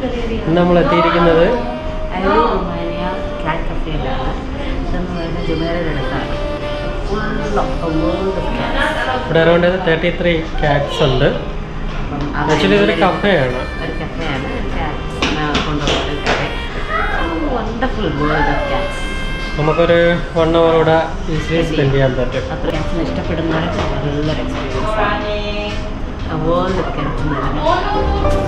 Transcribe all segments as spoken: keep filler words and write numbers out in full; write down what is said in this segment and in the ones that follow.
നമ്മൾ എത്തിയിരിക്കുന്നത് റുമാനിയ കാറ്റ് കഫേയിലാണ്. ഇതെന്ന് പറയുന്നത് ജുമേറയുടെ അടുത്താണ്. ഇവിടെ അറൗണ്ട് തേർട്ടി ത്രീ ക്യാറ്റ്സ് ഉണ്ട്. ആക്ച്വലി ഇതൊരു കഫേയാണ്. ഒരു കഫേയാണ് കൊണ്ടുപോകുന്ന cafe. Wonderful world of cats. നമുക്കൊരു വൺ അവർ കൂടെ ഈസിലി സ്പെൻഡ് ചെയ്യാൻ പറ്റും. അത്ര ക്യാറ്റ്സിനെ ഇഷ്ടപ്പെടുന്നവർക്ക് നല്ലൊരു എക്സ്പീരിയൻസ് ആണ്. വേൾഡ് ഓഫ് ക്യാറ്റ്സ് എന്ന് പറയുന്നത്.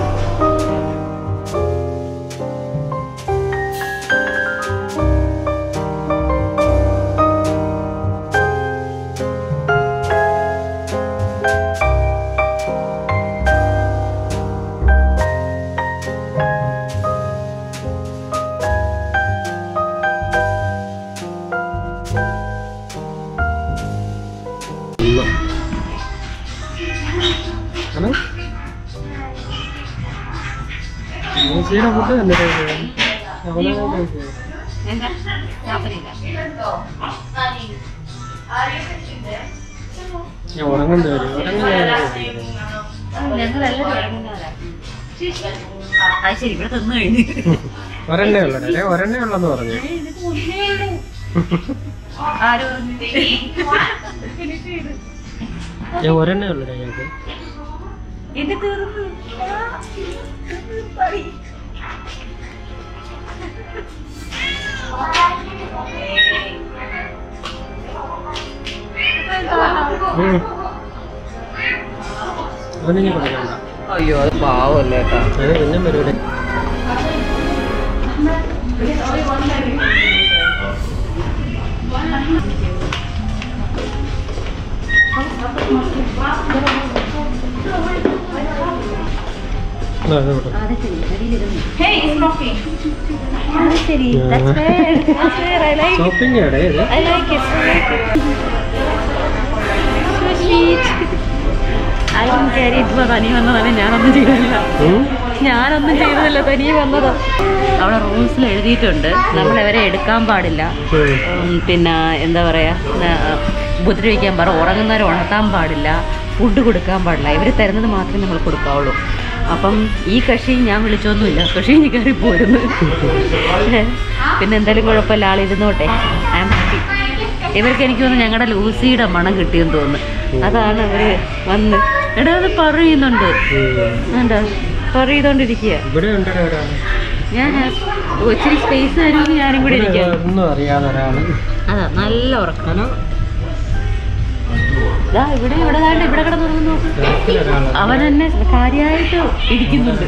ഉറങ്ങേണ്ടി വരും. ശരി, ഇവിടെ തന്നു കഴിഞ്ഞു. ഒരെണ്ണേ ഉള്ളടേ ഒരെണ്ണേ ഉള്ളെന്ന് പറഞ്ഞു. ഞാൻ ഒരെണ്ണേ ഉള്ളടേ ഞങ്ങൾക്ക്. അയ്യോ, അത് പാവല്ലേ കേട്ടോ. പിന്നെ പരിപാടി ഷോപ്പിംഗ് ആണ്. തനിയെ വന്നതാണ്. ഞാനൊന്നും ചെയ്തില്ല ഞാനൊന്നും ചെയ്തതല്ല തനിയെ വന്നതാ. അവിടെ റൂൾസിൽ എഴുതിയിട്ടുണ്ട് നമ്മളെവരെ എടുക്കാൻ പാടില്ല, പിന്നെ എന്താ പറയാ, ഉപദ്രവിക്കാൻ പാടില്ല, ഉറങ്ങുന്നവരെ ഉണർത്താൻ പാടില്ല, ഫുഡ് കൊടുക്കാൻ പാടില്ല. ഇവർ തരുന്നത് മാത്രമേ നമ്മൾ കൊടുക്കാവുള്ളൂ. അപ്പം ഈ കക്ഷി ഞാൻ വിളിച്ചൊന്നുമില്ല, കക്ഷി ഇനി കയറി പോരുന്നു. പിന്നെ എന്തായാലും കുഴപ്പമില്ല, ആളിരുന്നോട്ടെ. I am happy. ഇവർക്ക് എനിക്ക് തോന്നുന്നു ഞങ്ങളുടെ ലൂസിയുടെ മണം കിട്ടിയെന്ന് തോന്നുന്നു. അതാണ് അവര് വന്ന് എടാ അത് പറയുന്നുണ്ട്. എന്താ പറയതോണ്ടിരിക്കുക. ഞാൻ ഒത്തിരി സ്പേസ് ആയിരുന്നു ഞാനും കൂടെ ഇരിക്കാം. അതാ നല്ല ഉറക്കം. ഇവിടെ ഇവിടെ താണ്ട് ഇവിടെ കിടന്നു നോക്ക്. അവൻ തന്നെ കാര്യമായിട്ട് ഇരിക്കുന്നുണ്ട്.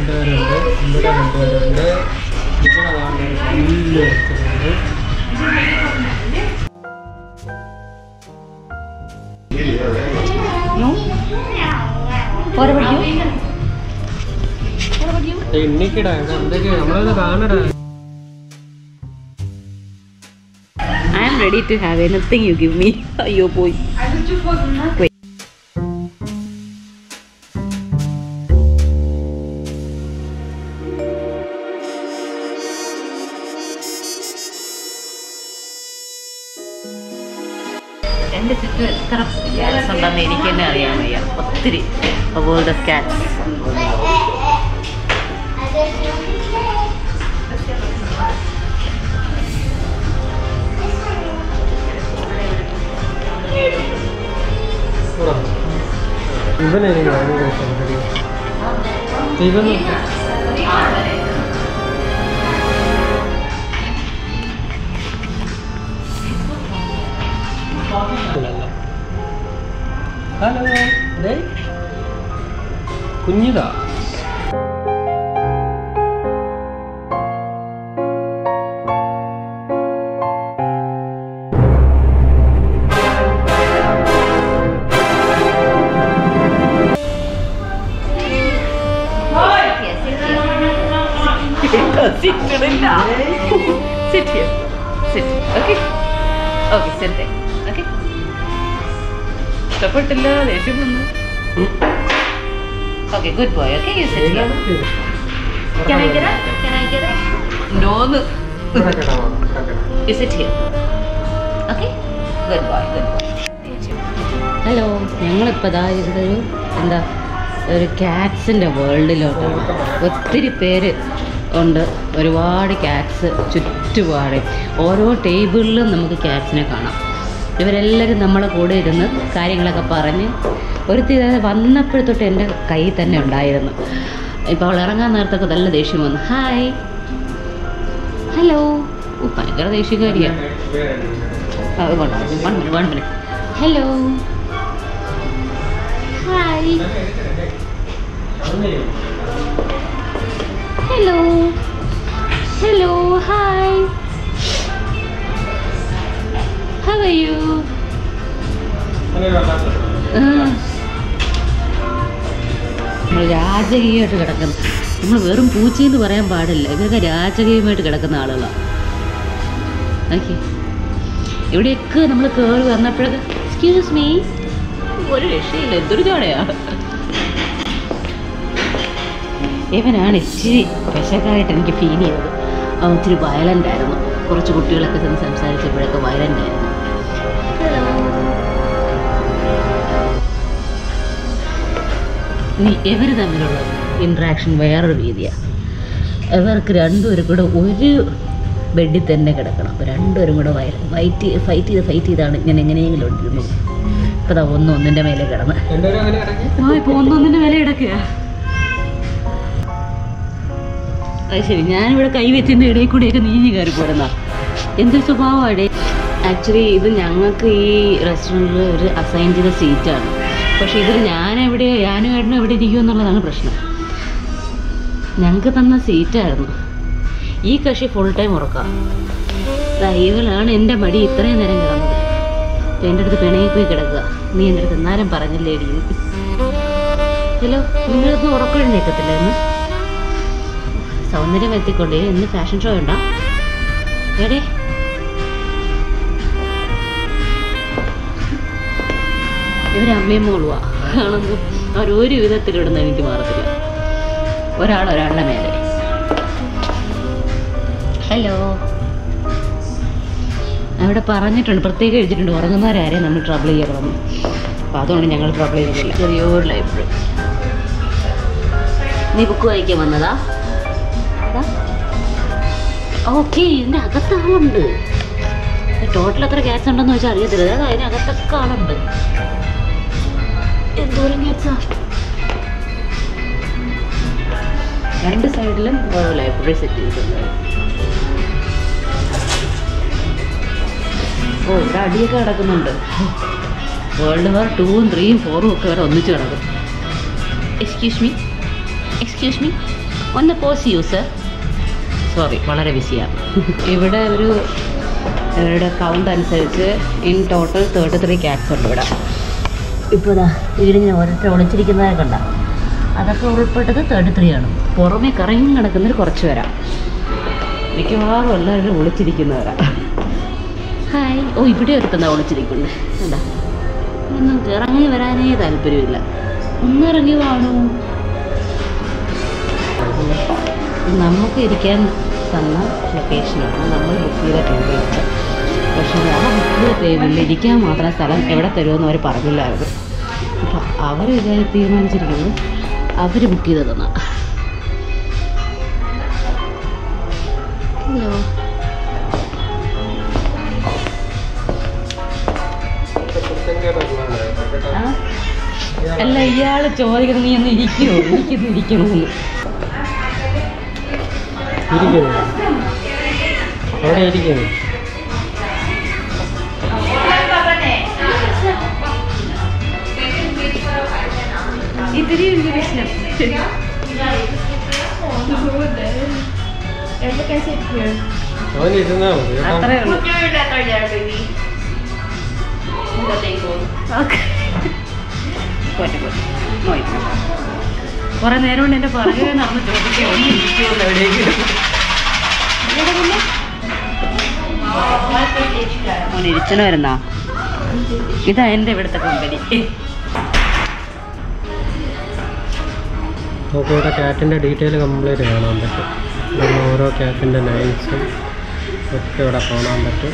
I am ready to have anything you give me. Ayyo boy. Wait. എൻ്റെ ചുറ്റും എത്ര ക്യാറ്റ്സ് ഉണ്ടെന്ന് എനിക്ക് തന്നെ അറിയാൻ വയ്യ. ഒത്തിരി വേൾഡ് ഓഫ് ക്യാറ്റ്സ്. ഇവനെ ഇവൻ ഹലോ കുഞ്ഞിതാ. Sit here. Sit. Okay. Okay, sit there. Okay. ഇഷ്ടപ്പെട്ടില്ല, ദേഷ്യം വന്നു. Okay, good boy. Okay, you sit here. Can I get up? Can I get up? No. You sit here. Okay. Good boy. Good boy. Hello, ഞങ്ങളിപ്പോൾ ഇതാ ഇവിടെ ഒരു എന്താ ഒരു ക്യാറ്റ്സിൻ്റെ വേൾഡിലോട്ടാണ്. ഒത്തിരി പേര് ഉണ്ട്. ഒരുപാട് ക്യാറ്റ്സ് ചുറ്റുപാട്. ഓരോ ടേബിളിലും നമുക്ക് ക്യാറ്റ്സിനെ കാണാം. ഇവരെല്ലാവരും നമ്മളെ കൂടെ ഇരുന്ന് കാര്യങ്ങളൊക്കെ പറഞ്ഞ് ഒരുത്തി വന്നപ്പോഴത്തൊട്ട് എൻ്റെ കയ്യിൽ തന്നെ ഉണ്ടായിരുന്നു. ഇപ്പോൾ അവൾ ഇറങ്ങാൻ നേരത്തൊക്കെ നല്ല ദേഷ്യം വന്നു. Hi, hello. ഓ, ഭയങ്കര ദേഷ്യക്കാരിയാണ്. Hello, hi, hello, hello, hi, how are you? നമ്മൾ രാജകീയമായിട്ട് കിടക്കുന്നു. നമ്മൾ വെറും പൂച്ചയെന്ന് പറയാൻ പാടില്ല. ഇവരൊക്കെ രാജകീയമായിട്ട് കിടക്കുന്ന ആളുകളാണ്. ഓക്കെ, ഇവിടെയൊക്കെ നമ്മൾ കയറി വന്നപ്പോഴൊക്കെ എക്സ്ക്യൂസ് മീ, ഒരു രക്ഷയില്ല, എന്തൊരു ചോടയാ. ഇവനാണ് ഇച്ചിരി വിശക്കായിട്ട് എനിക്ക് ഫീൽ ചെയ്തത്. അവൻ ഇച്ചിരി വയലൻ്റ് ആയിരുന്നു. കുറച്ച് കുട്ടികളൊക്കെ ചെന്ന് സംസാരിച്ചപ്പോഴൊക്കെ വയലൻ്റ് ആയിരുന്നു. ഇനി ഇവർ തമ്മിലുള്ള ഇൻട്രാക്ഷൻ വേറൊരു രീതിയാണ്. ഇവർക്ക് രണ്ടുപേരും കൂടെ ഒരു ബെഡിൽ തന്നെ കിടക്കണം. അപ്പോൾ രണ്ടുപേരും കൂടെ വയ ഫൈറ്റ് ഫൈറ്റ് ചെയ്ത് ഫൈറ്റ് ചെയ്താണ് ഇങ്ങനെ എങ്ങനെയെങ്കിലും ഉണ്ടിരുന്നത്. ഇപ്പോൾ അതാ ഒന്ന് ഒന്നിൻ്റെ മേലെ കിടന്ന് ആ ഇപ്പോൾ ഒന്നൊന്നിൻ്റെ മേലെ കിടക്കുക. അത് ശരി, ഞാനിവിടെ കൈവെച്ചിൻ്റെ ഇടയിൽ കൂടെയൊക്കെ നീഞ്ഞ് കയറി പോരുന്ന എന്തൊരു സ്വഭാവമാണ്. ആക്ച്വലി ഇത് ഞങ്ങൾക്ക് ഈ റെസ്റ്റോറൻറ്റിൽ ഒരു അസൈൻ ചെയ്ത സീറ്റാണ്. പക്ഷേ ഇതിൽ ഞാനെവിടെ ഞാനും ഏട്ടനും എവിടെ ഇരിക്കും എന്നുള്ളതാണ് പ്രശ്നം. ഞങ്ങൾക്ക് തന്ന സീറ്റായിരുന്നു. ഈ കക്ഷി ഫുൾ ടൈം ഉറക്കാം. ഇവളാണ് എൻ്റെ മടി ഇത്രയും നേരം കിടന്നത്. എൻ്റെ അടുത്ത് പിണയിൽ പോയി കിടക്കുക. നീ എൻ്റെ അടുത്ത് എന്നാലും പറഞ്ഞില്ലേ ഇടി. ഹലോ, നിങ്ങളൊന്നും ഉറക്കം എഴുന്നേക്കത്തില്ല എന്ന്? സൗന്ദര്യം എത്തിക്കൊണ്ടേ ഇന്ന് ഫാഷൻ ഷോ ഉണ്ടോ? എടേ, ഇവരമ്മയും മോളുവാ കാണുന്നു. അവരൊരു വിധത്തിലിടുന്ന എനിക്ക് മാറത്തില്ല. ഒരാൾ ഒരാളുടെ മേലെ. ഹലോ, അവിടെ പറഞ്ഞിട്ടുണ്ട്, പ്രത്യേകം എഴുതിയിട്ടുണ്ട്, ഉറങ്ങുന്നവരാരെയും നമ്മൾ ട്രബിൾ ചെയ്യണമെന്ന്. അപ്പോൾ അതുകൊണ്ട് ഞങ്ങൾ ട്രബിൾ ചെയ്യുന്നില്ല. ചെറിയൊരു ലൈബ്രറി. നീ ബുക്ക് വായിക്കാൻ വന്നതാ? അതാ ഓക്കെ. ഇതിൻ്റെ അകത്ത് ആളുണ്ട്. ടോട്ടൽ എത്ര ക്യാറ്റ്സ് ഉണ്ടെന്ന് വെച്ചാൽ അറിയത്തില്ല. അതായത് അതിനകത്തൊക്കെ ആളുണ്ട്. എന്തോരം ക്യാറ്റ്സാ. രണ്ട് സൈഡിലും ഓരോ ലൈബ്രറി സെറ്റ് ചെയ്തിട്ടുണ്ട്. ഓ, ഇവിടെ അടിയൊക്കെ കിടക്കുന്നുണ്ട്. വേൾഡ് വാർ ടൂവും ത്രീയും ഫോറും ഒക്കെ വരെ ഒന്നിച്ച് കിടക്കും. എക്സ്ക്യൂസ് മീ, എക്സ്ക്യൂസ് മീ, ഒന്ന് പോസ് യൂസ്. സോറി, വളരെ ബിസിയാണ്. ഇവിടെ ഒരു ഇവരുടെ കൗണ്ട് അനുസരിച്ച് in total thirty three cats ഉണ്ട് ഇവിടെ. ഇപ്പോൾ ഇതാ വീടിങ്ങനെ ഓരോരുത്തർ ഒളിച്ചിരിക്കുന്നതായി കണ്ട, അതൊക്കെ ഉൾപ്പെട്ടത് തേർട്ടി ത്രീ ആണ്. പുറമേ കറങ്ങി കിടക്കുന്നവർ കുറച്ച് വരാം. മിക്കവാറും എല്ലാവരും ഒളിച്ചിരിക്കുന്നവരാ. ഹായ്. ഓ, ഇവിടെ ഒരുത്തന്നാ ഒളിച്ചിരിക്കുന്നത്. എന്താ ഒന്നും ഇറങ്ങി വരാനേ താല്പര്യമില്ല. ഒന്നിറങ്ങി കാണൂ. നമുക്ക് ഇരിക്കാൻ തന്ന ലൊക്കേഷനാണ് നമ്മൾ ബുക്ക് ചെയ്ത ടേബിളിൽ. പക്ഷേ ആ ബുക്ക് ചെയ്ത ടേബിളിൽ ഇരിക്കാൻ മാത്രം സ്ഥലം എവിടെ തരുമെന്ന് അവർ പറഞ്ഞില്ലായിരുന്നു. അപ്പം അവർ വിചാരിച്ച് തീരുമാനിച്ചിരിക്കുന്നത് അവർ ബുക്ക് ചെയ്ത് തന്ന. ഹലോ, അല്ല, ഇയാള് ചോദിക്കുന്നത് നീ ഒന്ന് ഇരിക്കുമോ? എനിക്കൊന്ന് ഇരിക്കണമെന്ന്. അവിടെ ഇരിക്കുന്നു. ഇതിരി പ്രശ്നം. അത്രേ ഉള്ളൂ. കുറെ നേരം കൊണ്ട് എന്റെ പുറകെ നടന്ന് ചോദിക്കുക ഒന്നും ഇരിക്കുമല്ലോ എവിടെയെങ്കിലും. ഇരിച്ചണ വരുന്നാ. ഇതാ എൻ്റെ ഇവിടുത്തെ കമ്പനി. നമുക്ക് ഇവിടെ ക്യാറ്റിൻ്റെ ഡീറ്റെയിൽ കംപ്ലീറ്റ് കാണാൻ പറ്റും. ഓരോ ക്യാറ്റിൻ്റെ നൈൻസും ഒക്കെ ഇവിടെ കാണാൻ പറ്റും.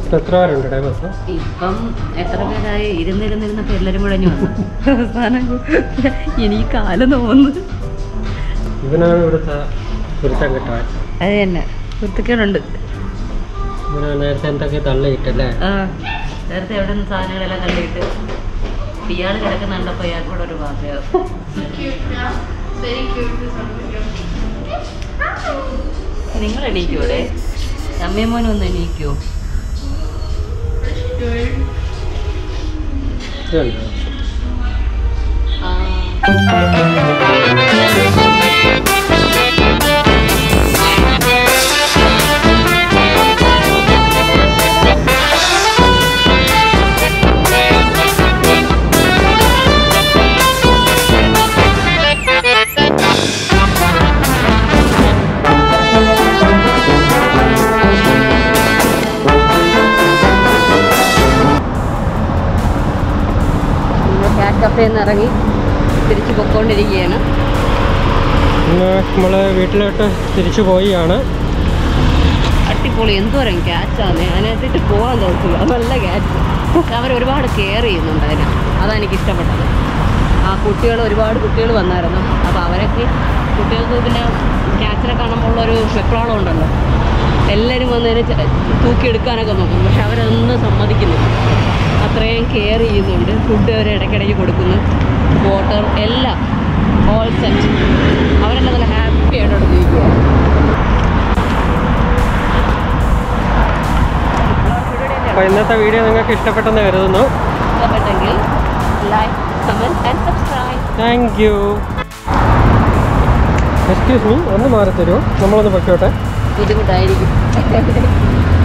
എത്ര പേരുണ്ട് ബസ്? ഇപ്പം എത്ര പേരായി? ഇരുന്നിരുന്നിരുന്നപ്പോൾ എല്ലാവരും കൂടെ വന്നു. അവസാനം എനിക്ക് കാലം തോന്നുന്നു. ഇവനാണ് ഇവിടുത്തെ കുരുത്തം കിട്ടാൻ. അത് തന്നെ കുരുത്തക്കേടുണ്ട്. ഇവനാണ് നേരത്തെ എന്തൊക്കെ തള്ളിയിട്ടല്ലേ? ആ നേരത്തെ എവിടെ നിന്ന് സാധനങ്ങളെല്ലാം തള്ളിയിട്ട് ഇയാൾ കിടക്കുന്നുണ്ടപ്പോൾ ഇയാൾക്ക് കൂടെ ഒരു ഭാഗ്യം. നിങ്ങൾ എണീക്കൂടെ? അമ്മയും മോനും ഒന്ന് എണീക്കോ? കഫേയിൽ നിന്ന് ഇറങ്ങി തിരിച്ചു പൊക്കോണ്ടിരിക്കുകയാണ്. നമ്മൾ വീട്ടിലോട്ട് തിരിച്ചു പോയാണ്. അടിപൊളി എന്തോരം ക്യാച്ചാണ്. അതിനകത്തിട്ട് പോകാൻ തോന്നില്ല. നല്ല ക്യാച്ച്. അവർ ഒരുപാട് കെയർ ചെയ്യുന്നുണ്ട് അതിന്. അതാണ് എനിക്ക് ഇഷ്ടപ്പെട്ടത്. ആ കുട്ടികൾ ഒരുപാട് കുട്ടികൾ വന്നായിരുന്നു. അപ്പോൾ അവരൊക്കെ കുട്ടികൾക്ക് പിന്നെ ക്യാച്ചിനെ കാണുമ്പോഴുള്ളൊരു വെപ്രാളം ഉണ്ടല്ലോ. എല്ലാവരും വന്നതിന് തൂക്കിയെടുക്കാനൊക്കെ നോക്കും. പക്ഷെ അവരൊന്നും സമ്മതിക്കുന്നില്ല. അത്രയും കെയർ ചെയ്യുന്നുണ്ട്. ഫുഡ് അവർ ഇടയ്ക്കിടയ്ക്ക് കൊടുക്കുന്നു. വാട്ടർ എല്ലാം ഓൾ സെറ്റ്. അവരെല്ലാം നല്ല ഹാപ്പി ആയിട്ട് അവിടെ ജീവിക്കുക. അപ്പോൾ ഇന്നത്തെ വീഡിയോ നിങ്ങൾക്ക് ഇഷ്ടപ്പെട്ടെന്ന് കരുതുന്നു. ഇഷ്ടപ്പെട്ടെങ്കിൽ like, comment and subscribe. Thank you. Excuse me, ഒന്ന് മാറി തരുമോ? നമ്മളൊന്ന് പൊക്കോട്ടെ. ബുദ്ധിമുട്ടായിരിക്കും.